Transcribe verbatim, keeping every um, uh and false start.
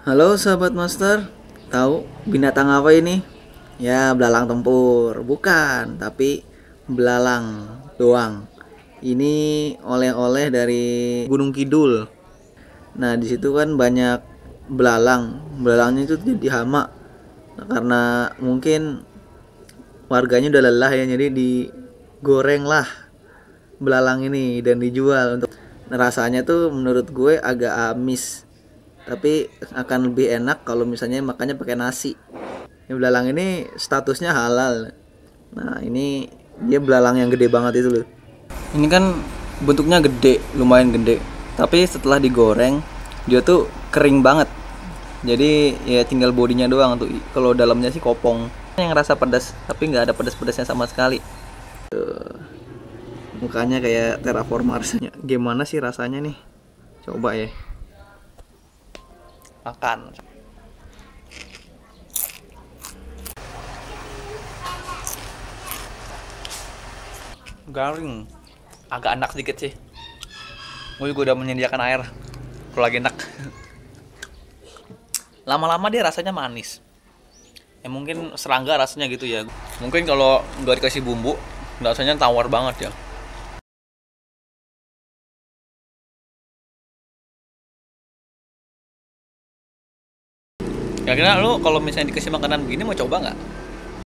Halo sahabat master, tahu binatang apa ini? Ya, belalang tempur. Bukan, tapi belalang doang. Ini oleh-oleh dari Gunung Kidul. Nah, di situ kan banyak belalang. Belalangnya itu jadi hama. Nah, karena mungkin warganya udah lelah ya, jadi digoreng lah belalang ini dan dijual untuk rasanya tuh menurut gue agak amis, tapi akan lebih enak kalau misalnya makannya pakai nasi. Ini belalang ini statusnya halal. Nah, ini dia belalang yang gede banget itu loh. Ini kan bentuknya gede, lumayan gede. Tapi setelah digoreng, dia tuh kering banget. Jadi ya tinggal bodinya doang tuh. Kalau dalamnya sih kopong. Yang rasa pedas, tapi nggak ada pedas-pedasnya sama sekali. Mukanya kayak terraformers. Gimana sih rasanya nih? Coba ya. Makan. Garing, agak enak sedikit sih. Gue juga udah menyediakan air kalau lagi enak. Lama-lama dia rasanya manis. Ya mungkin serangga rasanya gitu ya. Mungkin kalau nggak dikasih bumbu, rasanya tawar banget ya. Kira-kira lu kalau misalnya dikasih makanan begini mau coba nggak?